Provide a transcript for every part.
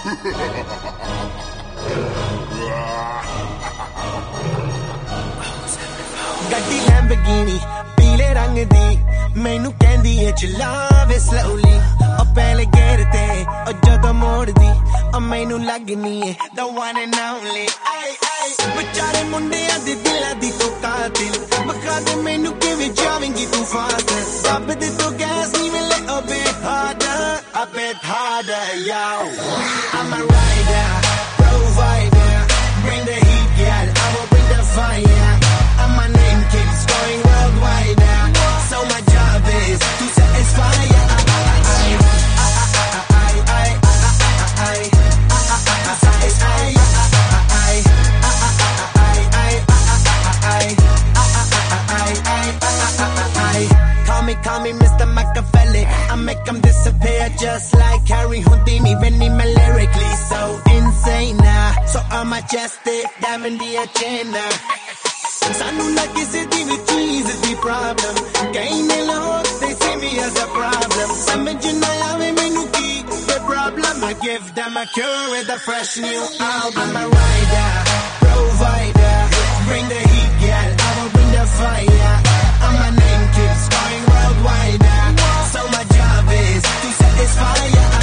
ਗੱਡੀ ਲੈਂਬਰਗਿਨੀ ਪੀਲੇ ਰੰਗ ਦੀ ਮੈਨੂੰ ਕਹਿੰਦੀ ਏ ਚਲਾਵੇ slowly ਉਹ ਪਹਿਲੇ ਗੇਰ ਤੇ ਉਹ ਜਦੋਂ ਮੋੜਦੀ ਉਹ ਮੈਨੂੰ ਲੱਗਨੀ ਏ the one and only ਆਏ ਆਏ ਵਿਚਾਰੇ ਮੁੰਡਿਆਂ ਦੇ ਦਿਲਾਂ ਦੀ ਤੂੰ ਕਾਤਿਲ ਬਖਾ ਦੇ ਮੈਨੂੰ ਕਿਵੇਂ ਜਾਵੇਂਗੀ ਤੂੰ ਫਾਸਲ ਰੱਬ ਦੇ ਤੋਂ ਗੈਸ ਨਹੀਂ ਮਿਲੇ a bit harder yo I'm a rider provider bring the heat girl I will bring the fire and my name keeps going worldwide so my job is to satisfy Call me Mr. Machiavelli I make them disappear just like Harry Houdini when I'm lyrically so insane so I'm majestic diamond the agenda Sanu na kisi di vi cheez di problem Kahin ne lahor they see me as a problem Samajh na aave mainu ki the problem I give them a cure with a fresh new album I'm a rider provider bring the heat girl I will bring the fire and my name keeps going worldwide so my job is to satisfy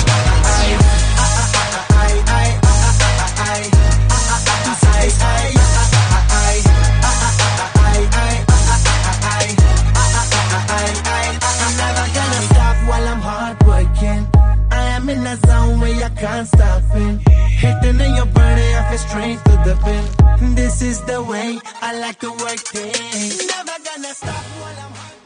in a zone where I can't stop it hitting in your body I feel straight to the pin this is the way I like to work things never gonna stop while I'm